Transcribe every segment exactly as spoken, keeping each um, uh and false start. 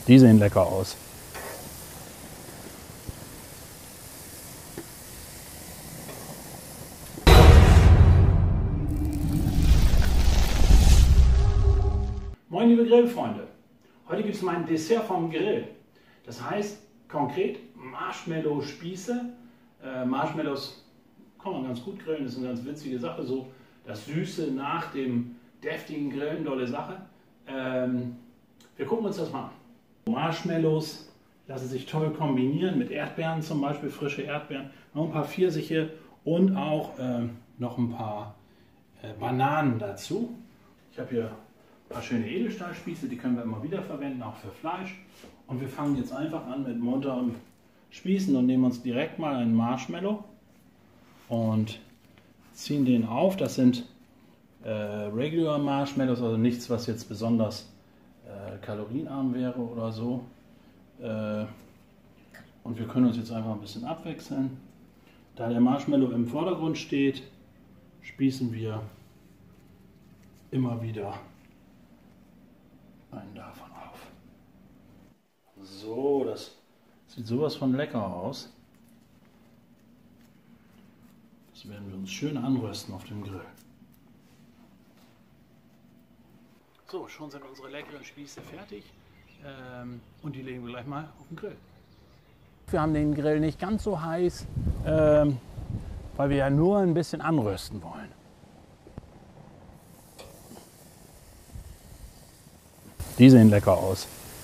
Die sehen lecker aus. Moin liebe Grillfreunde, heute gibt es mein Dessert vom Grill. Das heißt konkret Marshmallow-Spieße. Äh, Marshmallows kann man ganz gut grillen, das ist eine ganz witzige Sache. So das Süße nach dem deftigen Grillen, tolle Sache. Ähm, wir gucken uns das mal an. Marshmallows lassen sich toll kombinieren mit Erdbeeren, zum Beispiel frische Erdbeeren, noch ein paar Pfirsiche und auch äh, noch ein paar äh, Bananen dazu. Ich habe hier ein paar schöne Edelstahlspieße, die können wir immer wieder verwenden, auch für Fleisch. Und wir fangen jetzt einfach an mit munterem Spießen und nehmen uns direkt mal einen Marshmallow und ziehen den auf. Das sind äh, Regular Marshmallows, also nichts, was jetzt besonders äh, kalorienarm wäre oder so. Äh, und wir können uns jetzt einfach ein bisschen abwechseln. Da der Marshmallow im Vordergrund steht, spießen wir immer wieder einen davon auf. So, das sieht sowas von lecker aus. Das werden wir uns schön anrösten auf dem Grill. So, schon sind unsere leckeren Spieße fertig ähm, und die legen wir gleich mal auf den Grill. Wir haben den Grill nicht ganz so heiß, ähm, weil wir ja nur ein bisschen anrösten wollen. Die sehen lecker aus.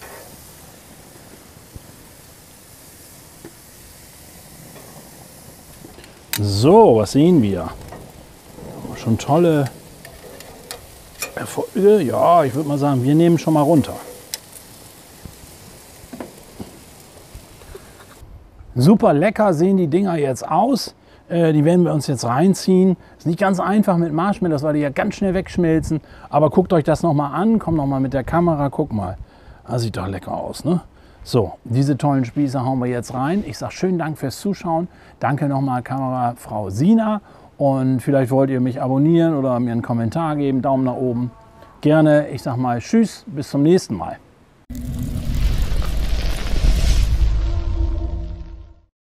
So, was sehen wir? Schon tolle Erfolge. Ja, ich würde mal sagen, wir nehmen schon mal runter. Super lecker sehen die Dinger jetzt aus. Äh, die werden wir uns jetzt reinziehen. Ist nicht ganz einfach mit Marshmallows, weil die ja ganz schnell wegschmelzen. Aber guckt euch das nochmal an. Kommt nochmal mit der Kamera. Guck mal. Das sieht doch lecker aus, ne? So, diese tollen Spieße hauen wir jetzt rein. Ich sage schönen Dank fürs Zuschauen. Danke nochmal Kamerafrau Sina. Und vielleicht wollt ihr mich abonnieren oder mir einen Kommentar geben. Daumen nach oben. Gerne. Ich sage mal tschüss. Bis zum nächsten Mal.